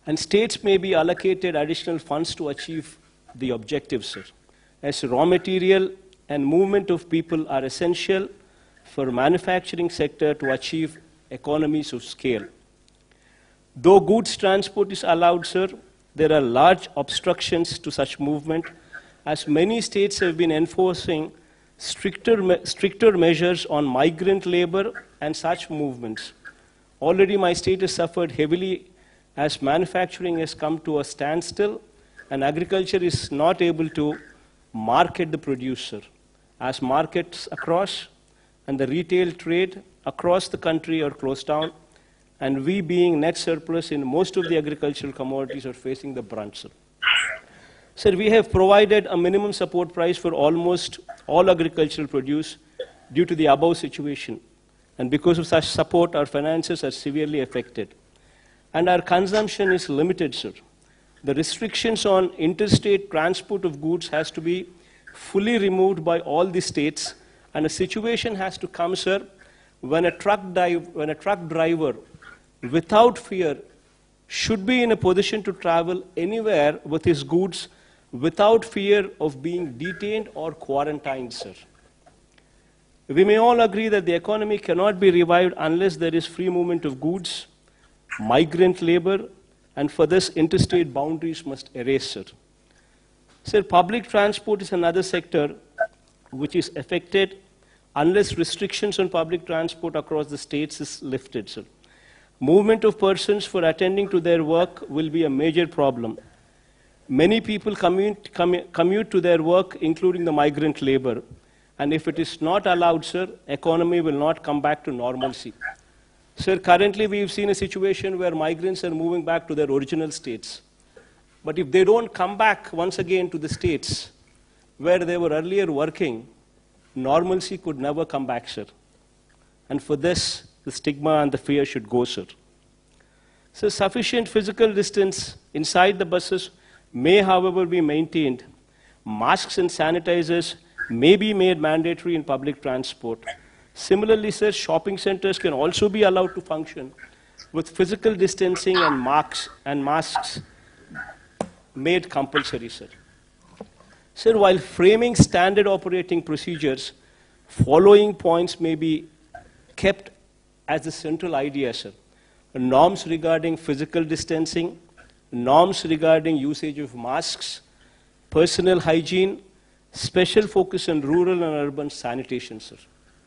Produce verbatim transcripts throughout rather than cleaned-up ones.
And states may be allocated additional funds to achieve the objectives, sir, as raw material and movement of people are essential for manufacturing sector to achieve economies of scale. Though goods transport is allowed, sir, there are large obstructions to such movement, as many states have been enforcing stricter, me stricter measures on migrant labor and such movements. Already my state has suffered heavily as manufacturing has come to a standstill and agriculture is not able to market the producer, as markets across and the retail trade across the country are closed down, and we being net surplus in most of the agricultural commodities are facing the brunt, sir. Sir, we have provided a minimum support price for almost all agricultural produce due to the above situation. And because of such support, our finances are severely affected. And our consumption is limited, sir. The restrictions on interstate transport of goods has to be fully removed by all the states, and a situation has to come, sir, when a truck, dive, when a truck driver, without fear, should be in a position to travel anywhere with his goods without fear of being detained or quarantined, sir. We may all agree that the economy cannot be revived unless there is free movement of goods, migrant labor, and for this interstate boundaries must erase, sir. Sir, public transport is another sector which is affected unless restrictions on public transport across the states is lifted, sir. Movement of persons for attending to their work will be a major problem. Many people commute, commute, commute to their work, including the migrant labor. And if it is not allowed, sir, economy will not come back to normalcy. Sir, currently we've seen a situation where migrants are moving back to their original states. But if they don't come back once again to the states where they were earlier working, normalcy could never come back, sir. And for this, the stigma and the fear should go, sir. So sufficient physical distance inside the buses may, however, be maintained. Masks and sanitizers may be made mandatory in public transport. Similarly, sir, shopping centers can also be allowed to function with physical distancing and masks, and masks made compulsory, sir. Sir, while framing standard operating procedures, following points may be kept as the central idea, sir. Norms regarding physical distancing, norms regarding usage of masks, personal hygiene, special focus on rural and urban sanitation, sir.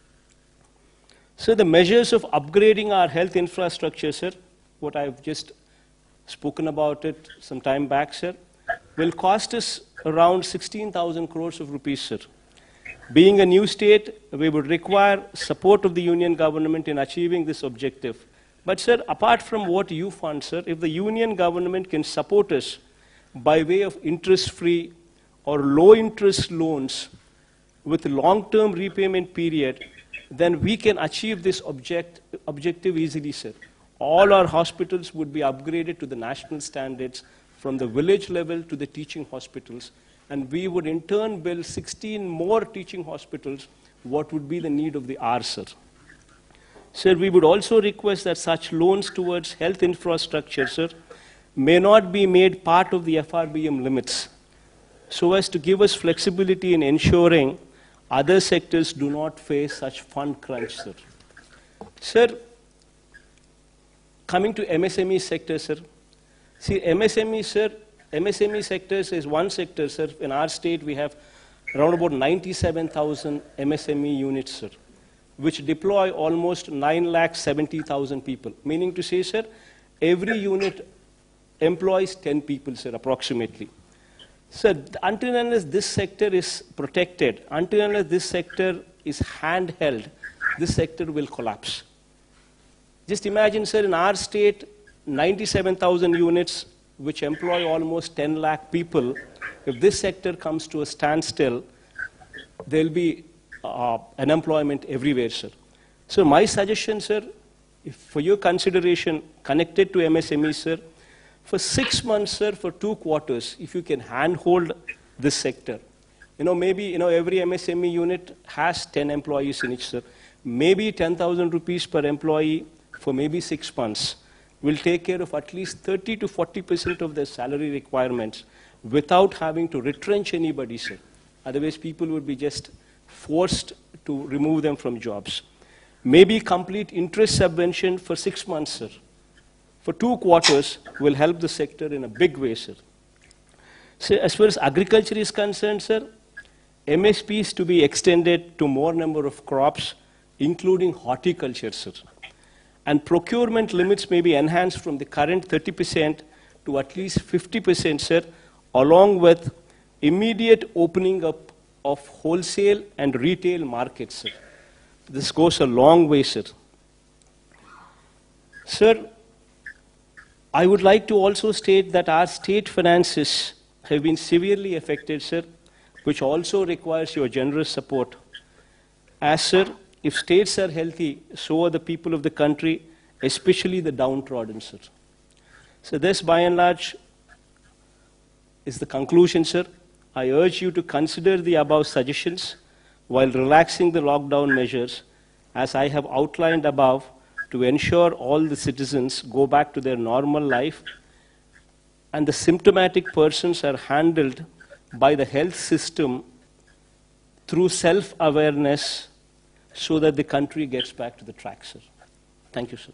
So the measures of upgrading our health infrastructure, sir, what I've just spoken about it some time back, sir, will cost us around sixteen thousand crores of rupees, sir. Being a new state, we would require support of the union government in achieving this objective. But, sir, apart from what you fund, sir, if the union government can support us by way of interest-free or low-interest loans with long-term repayment period, then we can achieve this object, objective easily, sir. All our hospitals would be upgraded to the national standards from the village level to the teaching hospitals, and we would in turn build sixteen more teaching hospitals, what would be the need of the hour, sir. Sir, we would also request that such loans towards health infrastructure, sir, may not be made part of the F R B M limits, so as to give us flexibility in ensuring other sectors do not face such fund crunch, sir. Sir, coming to M S M E sector, sir. See, M S M E, sir, M S M E sectors is one sector, sir. In our state, we have around about ninety-seven thousand M S M E units, sir, which deploy almost nine lakh seventy thousand people. Meaning to say, sir, every unit employs ten people, sir, approximately. Sir, until and unless this sector is protected, until and unless this sector is handheld, this sector will collapse. Just imagine, sir, in our state, ninety-seven thousand units, which employ almost ten lakh people. If this sector comes to a standstill, there will be uh, unemployment everywhere, sir. So my suggestion, sir, if for your consideration connected to M S M E, sir, for six months, sir, for two quarters, if you can handhold this sector, you know, maybe, you know, every M S M E unit has ten employees in it, sir. Maybe ten thousand rupees per employee for maybe six months. will take care of at least thirty to forty percent of their salary requirements without having to retrench anybody, sir. Otherwise, people would be just forced to remove them from jobs. Maybe complete interest subvention for six months, sir. For two quarters will help the sector in a big way, sir. So as far as agriculture is concerned, sir, M S Ps to be extended to more number of crops, including horticulture, sir. And procurement limits may be enhanced from the current thirty percent to at least fifty percent, sir, along with immediate opening up of wholesale and retail markets, sir. This goes a long way, sir. Sir, I would like to also state that our state finances have been severely affected, sir, which also requires your generous support. As, sir, if states are healthy, so are the people of the country, especially the downtrodden, sir. So this, by and large, is the conclusion, sir. I urge you to consider the above suggestions while relaxing the lockdown measures, as I have outlined above, to ensure all the citizens go back to their normal life and the symptomatic persons are handled by the health system through self-awareness so that the country gets back to the track, sir. Thank you, sir.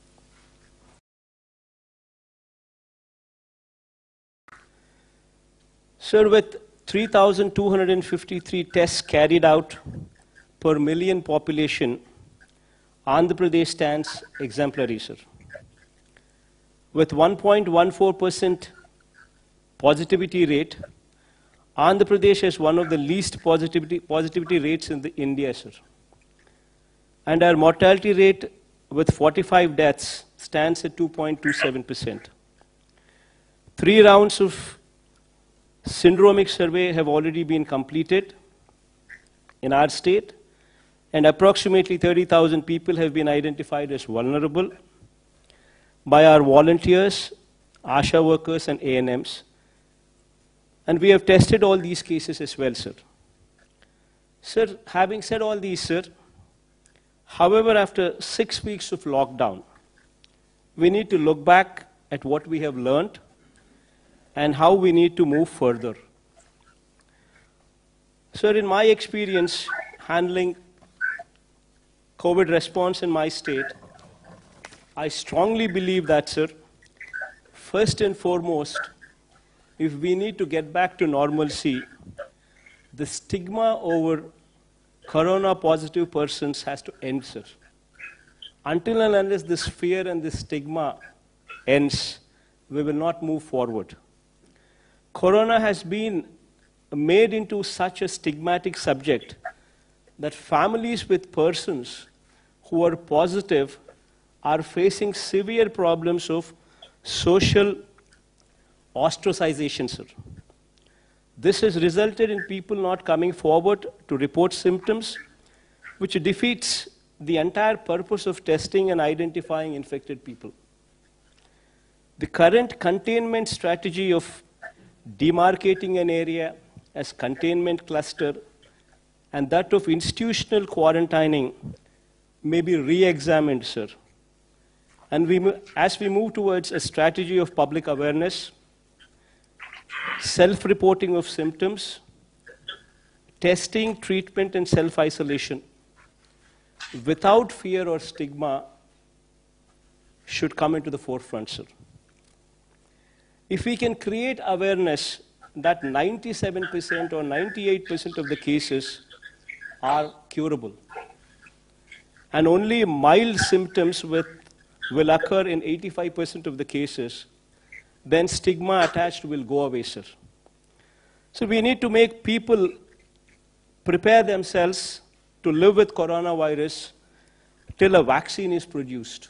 Sir, with three thousand two hundred fifty-three tests carried out per million population, Andhra Pradesh stands exemplary, sir. With one point one four percent positivity rate, Andhra Pradesh has one of the least positivity, positivity rates in the India, sir. And our mortality rate with forty-five deaths stands at two point two seven percent. Three rounds of syndromic survey have already been completed in our state, and approximately thirty thousand people have been identified as vulnerable by our volunteers, ASHA workers, and A N Ms. And we have tested all these cases as well, sir. Sir, having said all these, sir, however, after six weeks of lockdown, we need to look back at what we have learned and how we need to move further. Sir, in my experience handling COVID response in my state, I strongly believe that, sir, first and foremost, if we need to get back to normalcy, the stigma over corona-positive persons has to end, sir. Until and unless this fear and this stigma ends, we will not move forward. Corona has been made into such a stigmatic subject that families with persons who are positive are facing severe problems of social ostracization, sir. This has resulted in people not coming forward to report symptoms, which defeats the entire purpose of testing and identifying infected people. The current containment strategy of demarcating an area as containment cluster and that of institutional quarantining may be re-examined, sir. And we, as we move towards a strategy of public awareness, self-reporting of symptoms, testing, treatment, and self-isolation, without fear or stigma, should come into the forefront, sir. If we can create awareness that ninety-seven percent or ninety-eight percent of the cases are curable, and only mild symptoms with, will occur in eighty-five percent of the cases, then stigma attached will go away, sir. So we need to make people prepare themselves to live with coronavirus till a vaccine is produced.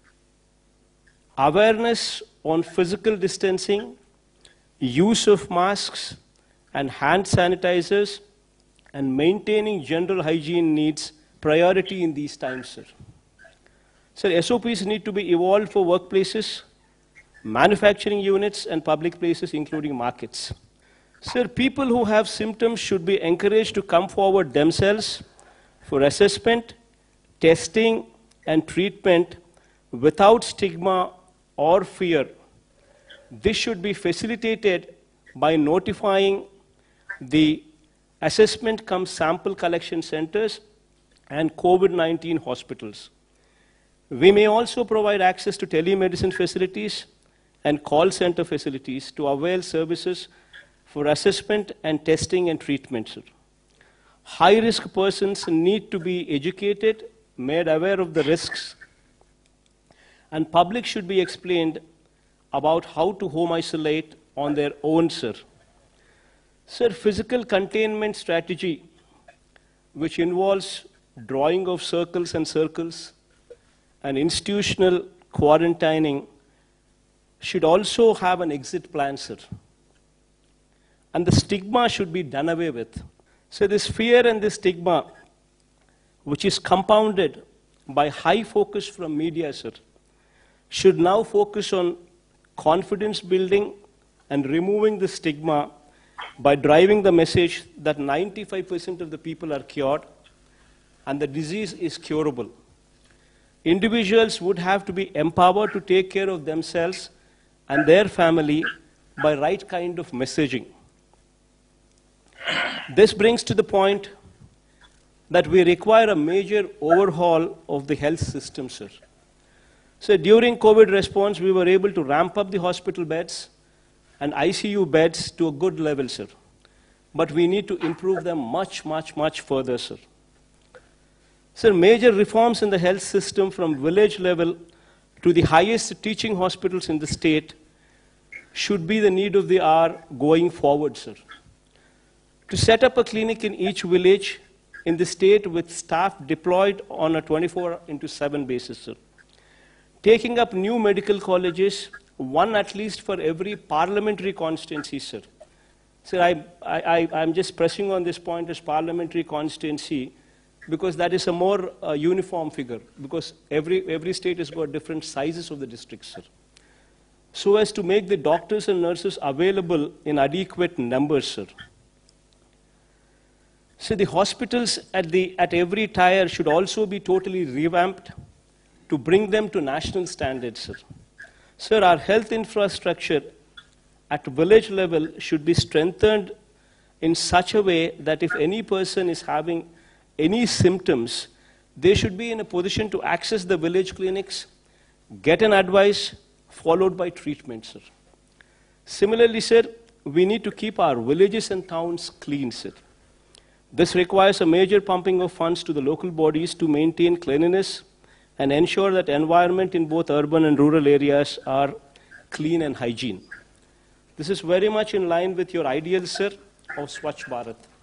Awareness on physical distancing, use of masks and hand sanitizers, and maintaining general hygiene needs priority in these times, sir. Sir, S O Ps need to be evolved for workplaces, manufacturing units, and public places, including markets. Sir, people who have symptoms should be encouraged to come forward themselves for assessment, testing, and treatment without stigma or fear. This should be facilitated by notifying the assessment cum sample collection centers and COVID nineteen hospitals. We may also provide access to telemedicine facilities and call center facilities to avail services for assessment and testing and treatment. High-risk persons need to be educated, made aware of the risks, and public should be explained about how to home isolate on their own, sir. Sir, physical containment strategy, which involves drawing of circles and circles and institutional quarantining, should also have an exit plan, sir. And the stigma should be done away with. So this fear and this stigma, which is compounded by high focus from media, sir, should now focus on confidence building and removing the stigma by driving the message that ninety-five percent of the people are cured and the disease is curable. Individuals would have to be empowered to take care of themselves and their family by right kind of messaging. This brings to the point that we require a major overhaul of the health system, sir. So during COVID response, we were able to ramp up the hospital beds and I C U beds to a good level, sir. But we need to improve them much, much, much further, sir. Sir, major reforms in the health system from village level to the highest teaching hospitals in the state should be the need of the hour going forward, sir. To set up a clinic in each village in the state with staff deployed on a twenty-four into seven basis, sir. Taking up new medical colleges, one at least for every parliamentary constituency, sir. Sir, I, I, I'm just pressing on this point as parliamentary constituency because that is a more uh, uniform figure, because every, every state has got different sizes of the districts, sir. So as to make the doctors and nurses available in adequate numbers, sir. So the hospitals at, the, at every tier should also be totally revamped to bring them to national standards, sir. Sir, our health infrastructure at village level should be strengthened in such a way that if any person is having any symptoms, they should be in a position to access the village clinics, get an advice, followed by treatment, sir. Similarly, sir, we need to keep our villages and towns clean, sir. This requires a major pumping of funds to the local bodies to maintain cleanliness and ensure that environment in both urban and rural areas are clean and hygiene. This is very much in line with your ideals, sir, of Swachh Bharat.